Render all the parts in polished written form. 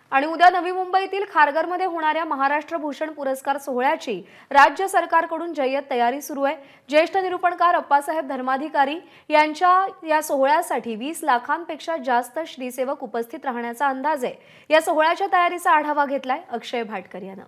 आणि उद्या नवी मुंबईतील खारघरमध्ये होणाऱ्या महाराष्ट्र भूषण पुरस्कार सोहळ्याची राज्य सरकारकडून जय्यत तयारी सुरू आहे। ज्येष्ठ निरूपणकार अप्पासाहेब धर्माधिकारी यांच्या या सोहळ्यासाठी 20 लाखांपेक्षा जास्त श्रीसेवक उपस्थित राहण्याचा अंदाज आहे। या सोहळ्याच्या तयारीचा आढावा घेतलाय अक्षय भाटकर यांनी।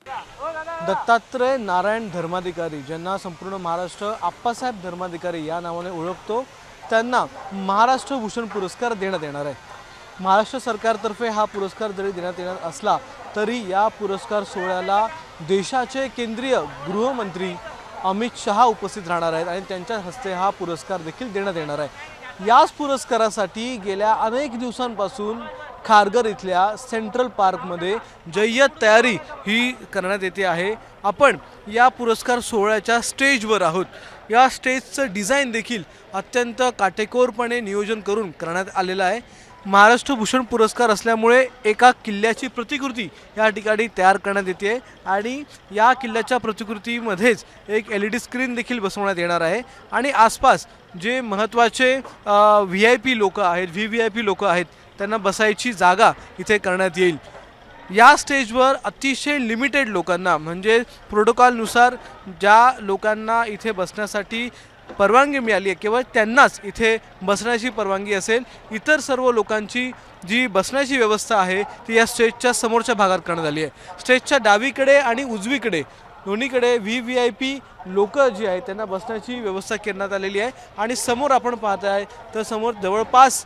दत्तात्रय नारायण धर्माधिकारी ज्यांना संपूर्ण महाराष्ट्र अप्पासाहेब धर्माधिकारी या नावाने ओळखतो, त्यांना महाराष्ट्र भूषण पुरस्कार देण्यात येणार आहे। महाराष्ट्र सरकारतर्फे हा पुरस्कार जरी देण्यात येणार असला तरी या पुरस्कार सोहळ्याला देशाचे केंद्रीय गृहमंत्री अमित शहा उपस्थित राहणार आहेत आणि त्यांच्या हस्ते हा पुरस्कार देखील देण्यात येणार आहे। याच पुरस्कारासाठी गेल्या अनेक दिवसांपासून खारघर इथल्या सेंट्रल पार्कमध्ये जय्यत तयारी ही करण्यात येते आहे। आपण या पुरस्कार सोहळ्याच्या स्टेजवर आहोत। या स्टेजचं डिझाईन देखील अत्यंत काटेकोरपणे नियोजन करून करण्यात आलेलं आहे। महाराष्ट्र भूषण पुरस्कार असल्यामुळे एका किल्ल्याची प्रतिकृती या ठिकाणी तयार करण्यात येते आणि या किल्ल्याच्या प्रतिकृतीमध्येच एक LED स्क्रीन देखील बसवण्यात येणार आहे आणि आसपास जे महत्त्वाचे VIP लोक आहेत, VVIP लोक आहेत, त्यांना बसायची जागा इथे करण्यात येईल। या स्टेजवर अतिशय लिमिटेड लोकांना म्हणजे प्रोटोकॉलनुसार ज्या लोकांना इथे बसण्यासाठी परवानगी मिळाली आहे केवळ त्यांनाच इथे बसण्याची परवानगी असेल। इतर सर्व लोकांची जी बसण्याची व्यवस्था आहे ती या स्टेजच्या समोरच्या भागात करण्यात आली आहे। स्टेजच्या डावीकडे आणि उजवीकडे दोन्हीकडे VVIP लोक जी आहेत त्यांना बसण्याची व्यवस्था करण्यात आलेली आहे आणि समोर आपण पाहताय तर समोर जवळपास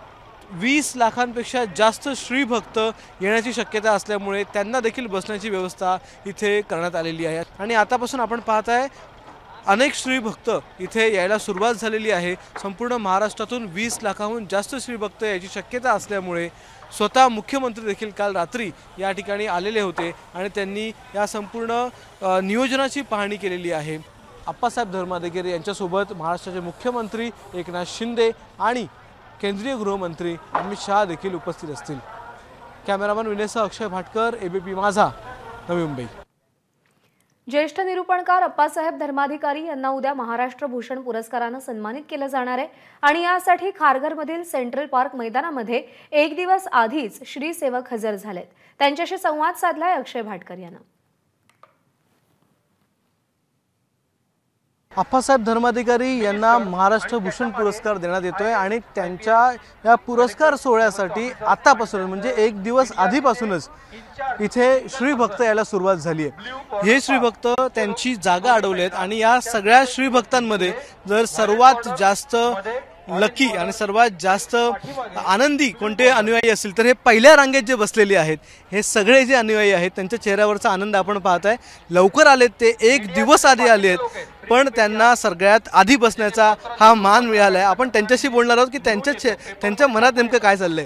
20 लाखांपेक्षा जास्त श्रीभक्त येण्याची शक्यता असल्यामुळे त्यांना देखील बसण्याची व्यवस्था इथे करण्यात आलेली आहे आणि आतापासून आपण पाहताय अनेक श्रीभक्त इथे यायला सुरुवात झालेली आहे। संपूर्ण महाराष्ट्रातून 20 लाखाहून जास्त श्रीभक्त याची शक्यता असल्यामुळे स्वतः मुख्यमंत्री देखील काल रात्री या ठिकाणी आलेले होते आणि त्यांनी या संपूर्ण नियोजनाची पाहणी केलेली आहे। अप्पासाहेब धर्माधिकारी यांच्यासोबत महाराष्ट्राचे मुख्यमंत्री एकनाथ शिंदे आणि केंद्रीय गृहमंत्री अमित शहा देखील उपस्थित असतील। कॅमेरामन विनेसह अक्षय भाटकर, ABP माझा, नवी मुंबई। ज्येष्ठ निरूपणकार अप्पासाहेब धर्माधिकारी यांना उद्या महाराष्ट्र भूषण पुरस्काराने सन्मानित केले जाणार आहे आणि यासाठी खारघरमधील सेंट्रल पार्क मैदानामध्ये एक दिवस आधीच श्रीसेवक हजर झालेत। त्यांच्याशी संवाद साधलाय अक्षय भाटकर यांनी। अप्पासाहेब धर्माधिकारी यांना महाराष्ट्र भूषण पुरस्कार देण्यात येतोय आणि त्यांच्या या पुरस्कार सोहळ्यासाठी आतापासून म्हणजे एक दिवस आधीपासूनच इथे श्रीभक्त यायला सुरुवात झाली आहे। हे श्रीभक्त त्यांची जागा अडवले आहेत आणि या सगळ्या श्रीभक्तांमध्ये जर सर्वात जास्त लकी आणि सर्वात जास्त आनंदी कोणते अनुयायी असतील तर हे पहिल्या रांगेत जे बसलेले आहेत हे सगळे जे अनुयायी आहेत त्यांच्या चेहऱ्यावरचा आनंद आपण पाहताय। लवकर आलेत, ते एक दिवस आधी आले आहेत पण त्यांना सगळ्यात आधी बसण्याचा हा मान मिळाला आहे। आपण त्यांच्याशी बोलणार आहोत की त्यांच्या मनात नेमकं काय चाललंय।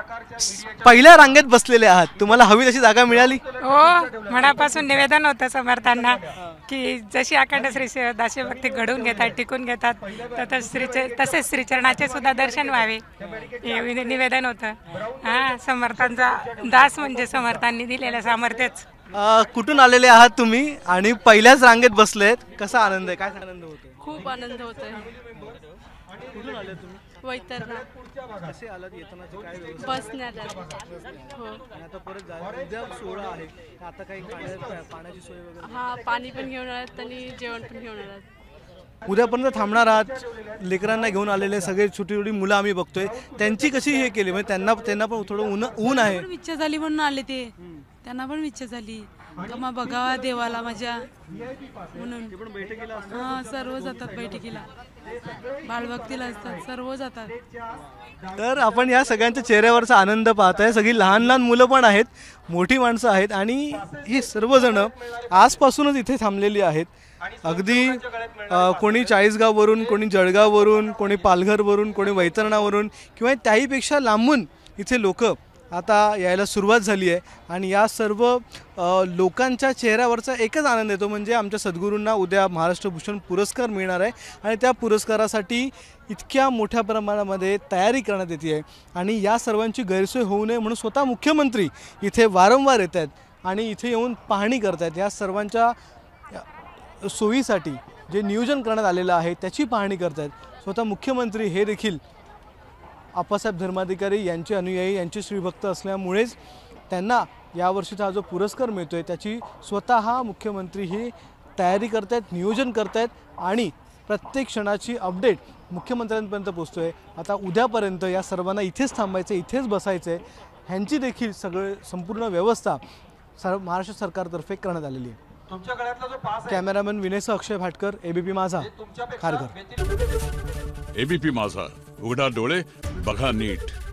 पहिल्या रांगेत बसलेले आहात, तुम्हाला हवी तशी जागा मिळाली? हो, मनापासून निवेदन होतं समर्थांना की जशी अखंड श्री दासीभक्ती घडवून घेतात, टिकून घेतात तसेच श्रीचरणाचे सुद्धा दर्शन व्हावे हे निवेदन होतं। समर्थांचा दास म्हणजे समर्थांनी दिलेलं सामर्थ्यच। कुठून आलेले आहात तुम्ही आणि पहिल्याच रांगेत बसलेत, कसा आनंद आहे, काय आनंद होतोय? खूप आनंद होतोय। कुठून आले तुम्ही? वैतरणा। कसे आलात, येतानाची काय व्यवस्था? बसण्यात हो। आणि आता परत उद्या सोहळा आहे, आता काही पाण्याची सोय वगैरे? हा, पाणी पण घेऊन आलात आणि जेवण पण घेऊन आलात। उद्यापर्यंत थांबणार आहात? लेकरांना घेऊन आलेले सगळे छोटी छोटी मुलं आम्ही बघतोय, त्यांची कशी हे केली म्हणजे त्यांना पण थोडं ऊन आहे? इच्छा झाली म्हणून आले ते, त्यांना पण इच्छा झाली मग बघावा देवाला माझ्या म्हणून। हा, सर्व जातात बैठकीला, बाळभक्तीला असतात, सर्व जातात। तर आपण या सगळ्यांच्या चेहऱ्यावरचा आनंद पाहताय। सगळी लहान लहान मुलं पण आहेत, मोठी माणसं आहेत आणि ही सर्वजण आजपासूनच इथे थांबलेली आहेत। अगदी कोणी चाळीसगाववरून, कोणी जळगाववरून, कोणी पालघरवरून, कोणी वैतरणावरून किंवा त्याहीपेक्षा लांबून इथे लोक आता यायला सुरुवात झाली आहे आणि या सर्व लोकांच्या चेहऱ्यावरचा एकच आनंद येतो म्हणजे आमच्या सद्गुरूंना उद्या महाराष्ट्र भूषण पुरस्कार मिळणार आहे आणि त्या पुरस्कारासाठी इतक्या मोठ्या प्रमाणामध्ये तयारी करण्यात येते आहे आणि या सर्वांची गैरसोय होऊ नये म्हणून स्वतः मुख्यमंत्री इथे वारंवार येत आहेत आणि इथे येऊन पाहणी करत आहेत। या सर्वांच्या सोयीसाठी जे नियोजन करण्यात आलेलं आहे त्याची पाहणी करत आहेत। स्वतः मुख्यमंत्री हे देखील अप्पासाहेब धर्माधिकारी यांचे अनुयायी, यांचे श्रीभक्त असल्यामुळेच त्यांना यावर्षीचा हा जो पुरस्कार मिळतो आहे त्याची स्वतः मुख्यमंत्री ही तयारी करत आहेत, नियोजन करत आहेत आणि प्रत्येक क्षणाची अपडेट मुख्यमंत्र्यांपर्यंत पोहोचतो आहे. आता उद्यापर्यंत या सर्वांना इथेच थांबायचं आहे, इथेच बसायचं आहे. ह्यांची देखील संपूर्ण व्यवस्था महाराष्ट्र सरकारतर्फे करण्यात आलेली आहे. Cameraman Vinesh Akshay Bhatkar, ABP Majha, Kharghar. ABP माझा, उघडा डोळे बघा नीट.